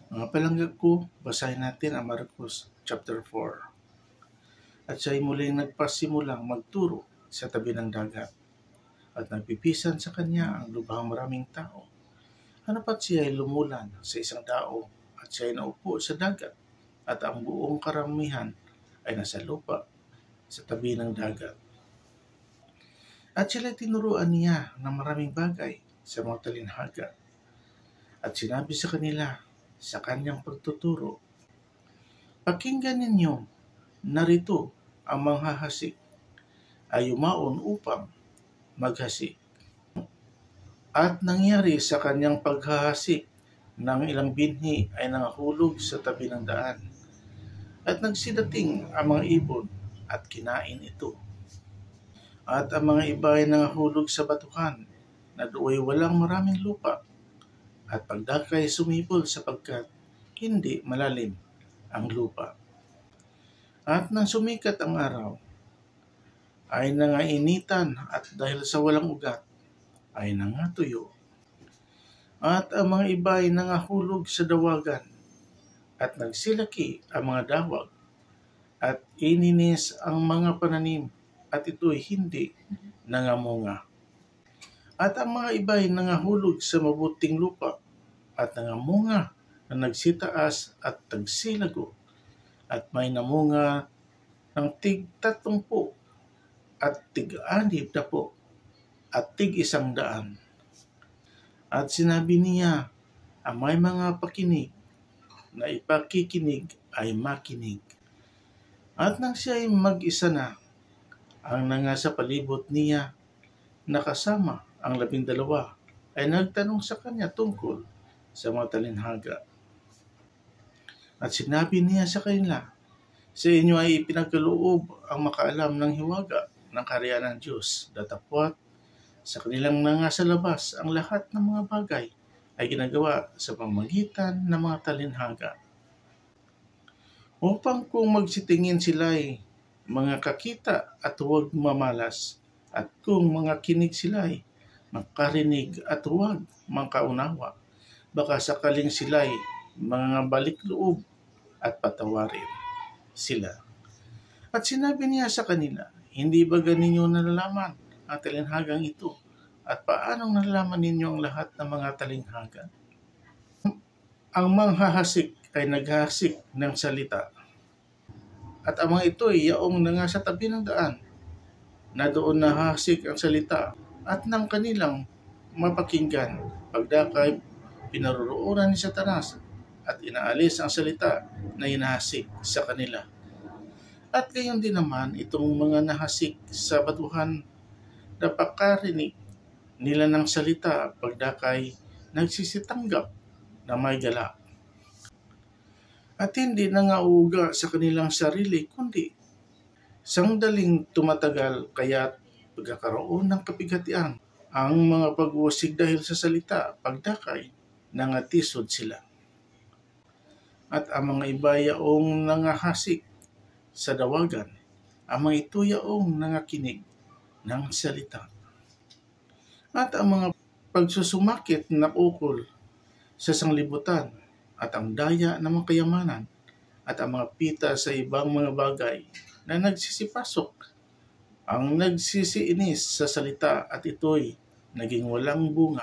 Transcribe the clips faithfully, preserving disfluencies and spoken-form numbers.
Mga palangga ko, basahin natin ang Marcos chapter four. At siya'y muling nagpasimulang magturo sa tabi ng dagat. At nagpipisan sa kanya ang lubhang maraming tao. Hanapat siya'y lumulan sa isang dao at siya'y naupo sa dagat at ang buong karamihan ay nasa lupa sa tabi ng dagat. At sila'y tinuruan niya ng maraming bagay sa mga talinhaga. At sinabi sa kanila sa kanyang pagtuturo, "Pakinggan ninyo, narito ang manghahasik ay yumaon upang maghasik." At nangyari sa kanyang paghahasik ng ilang binhi ay nangahulog sa tabi ng daan. At nagsidating ang mga ibon at kinain ito. At ang mga iba ay nangahulog sa batuhan na do'y walang maraming lupa. At pagdakay sumipol sapagkat hindi malalim ang lupa. At nang sumikat ang araw, ay nangainitan at dahil sa walang ugat, ay nangatuyo. At ang mga iba ay nangahulog sa dawagan, at nagsilaki ang mga dawag, at ininis ang mga pananim, at ito'y hindi nangamunga. At ang mga iba ay nangahulog sa mabuting lupa, at nangamunga na nagsitaas at nagsilago, at may namunga ng tig tatlumpu, at tig anib na po, at tig isang daan. At sinabi niya, ang may mga pakinig na ipakikinig ay makinig. At nang siya ay mag-isa na, ang nanga sa palibot niya, nakasama ang labing dalawa, ay nagtanong sa kanya tungkol sa mga talinhaga. At sinabi niya sa kanila, sa inyo ay ipinagkaloob ang makaalam ng hiwaga ng kaharian ng Diyos, datapwat sa kanilang nanga sa labas ang lahat ng mga bagay ay ginagawa sa pamamagitan ng mga talinhaga. Upang kung magsitingin sila ay mga kakita at huwag mamalas, at kung mga kinig sila ay makarinig at huwag makaunawa, baka sakaling sila ay mga balik loob at patawarin sila. At sinabi niya sa kanila, hindi ba ganinyo nalalaman ang talinhagang ito? At paanong nalalaman ninyo ang lahat ng mga talinhaga? Ang manghahasik ay naghahasik ng salita. At ang mga ito ay yaong nanga sa tabi ng daan, na doon nahasik ang salita at ng kanilang mapakinggan. Pagdakay, pinaroroonan ni Satanas at inaalis ang salita na hinahasik sa kanila. At gayon din naman itong mga nahasik sa batuhan, napakarinig nila ng salita, pagdakay nagsisitanggap na may gala. At hindi nangauuga sa kanilang sarili, kundi sangdaling tumatagal, kaya't pagkakaroon ng kapighatian ang mga pag-uusig dahil sa salita, pagdakay nangatisod sila. At ang mga iba yaong nangahasik sa dawagan, ang mga ito yaong nangakinig ng salita. At ang mga pagsusumakit na ukol sa sanglibutan, at ang daya ng mga kayamanan, at ang mga pita sa ibang mga bagay na nagsisipasok, ang nagsisiinis sa salita, at ito'y naging walang bunga.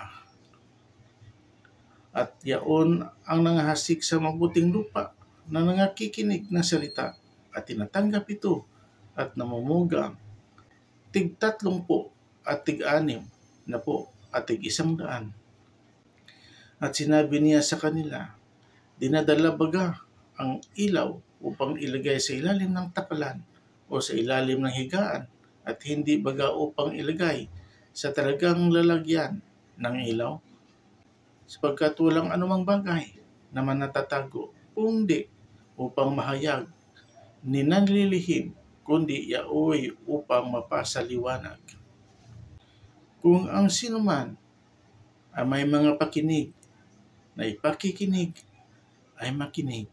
At yaon ang nangahasik sa mabuting lupa na nangakikinig ng salita, at tinatanggap ito at namumuga tig tatlong po at tig anim na po at tig isang daan. At sinabi niya sa kanila, dinadala baga ang ilaw upang ilagay sa ilalim ng tapalan o sa ilalim ng higaan, at hindi baga upang ilagay sa talagang lalagyan ng ilaw? Sapagkat walang anumang bagay na manatatago, kundi upang mahayag, ni nanlilihim, kundi yaoy upang mapasaliwanag. Kung ang sinuman ay may mga pakinig na ipakikinig, ay makinig.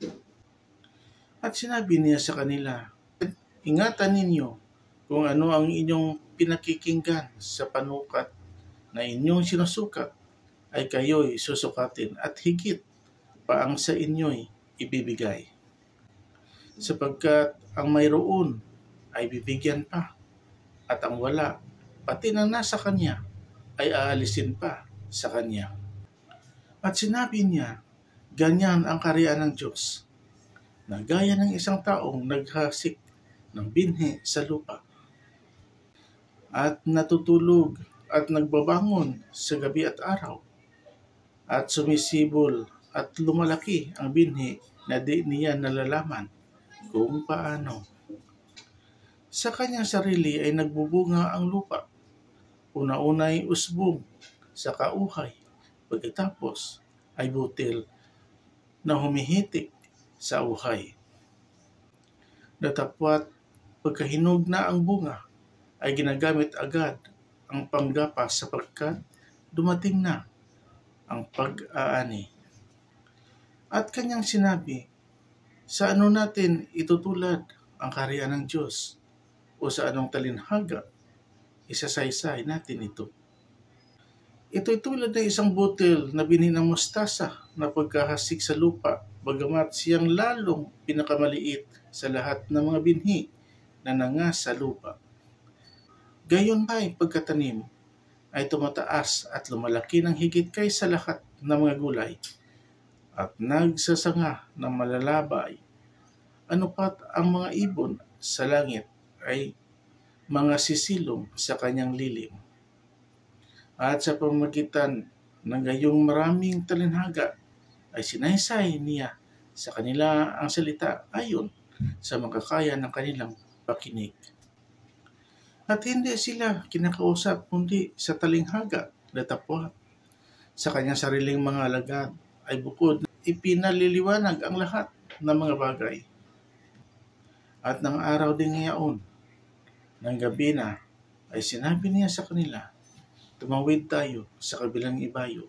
At sinabi niya sa kanila, ingatan ninyo kung ano ang inyong pinakikinggan sa panukat na inyong sinusukat, ay kayo'y susukatin, at higit pa ang sa inyo'y ibibigay. Sapagkat ang mayroon ay bibigyan pa, at ang wala, pati na nasa kanya, ay aalisin pa sa kanya. At sinabi niya, ganyan ang kaharian ng Diyos, na gaya ng isang taong naghasik ng binhi sa lupa, at natutulog at nagbabangon sa gabi at araw, at sumisibol at lumalaki ang binhi na di niya nalalaman kung paano. Sa kanyang sarili ay nagbubunga ang lupa. Una-una ay usbong, saka uhay, pagkatapos ay butil na humihitik sa uhay. Datapwat pagkahinog na ang bunga, ay ginagamit agad ang panggapas sapagkat dumating na ang pag-aani. At kanyang sinabi, sa ano natin itutulad ang kaharian ng Diyos? O sa anong talinhaga isasaysay natin ito? Ito'y tulad ng isang butil na binhi ng mustasa na pagkahasik sa lupa, bagamat siyang lalong pinakamaliit sa lahat ng mga binhi na nanga sa lupa. Gayon ba'y pagkatanim ay tumataas at lumalaki ng higit kaysa lahat ng mga gulay at nagsasanga ng malalabay. Ano pat ang mga ibon sa langit ay mga sisilong sa kanyang lilim. At sa pamamagitan ng gayong maraming talinhaga ay sinaysay niya sa kanila ang salita ayon sa makakaya ng kanilang pakinig. At hindi sila kinakausap kundi sa talinghaga na tapwat. Sa kanyang sariling mga alagad ay bukod ipinaliliwanag ang lahat ng mga bagay. At ng araw din ngayon, ng gabi na, ay sinabi niya sa kanila, tumawid tayo sa kabilang ibayo.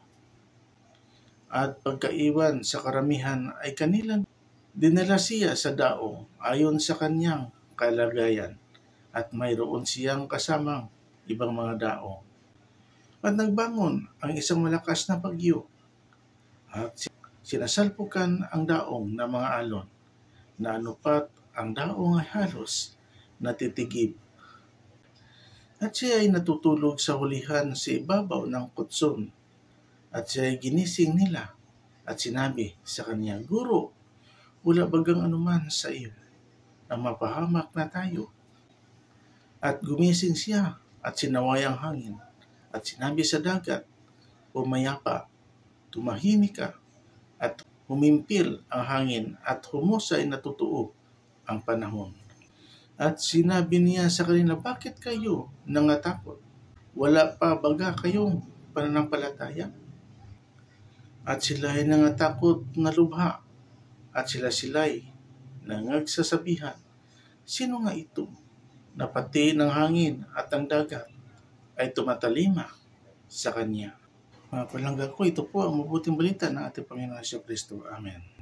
At pagkaiwan sa karamihan ay kanilang dinala siya sa daong ayon sa kanyang kalagayan, at mayroon siyang kasamang ibang mga daong. At nagbangon ang isang malakas na bagyo, at sinasalpukan ang daong ng mga alon, na anupat ang daong ay halos natitigib. At siya ay natutulog sa hulihan sa ibabaw ng kutson. At siya ay ginising nila at sinabi sa kanya, Guro, wala bagang anuman sa iyo na mapahamak na tayo. At gumising siya at sinaway ang hangin at sinabi sa dagat, Pumayapa, tumahimik ka, at humimpil ang hangin at humusay na totoo ang panahon. At sinabi niya sa kanila, bakit kayo nangatakot? Wala pa baga kayong pananampalataya? At sila ay nangatakot na lubha, at sila-sila'y nangagsasabihan, sino nga ito na pati ng hangin at ang dagat ay tumatalima sa kanya? Mga palangga ko, ito po ang mabuting balita ng ating Panginoon Jesu Kristo. Amen.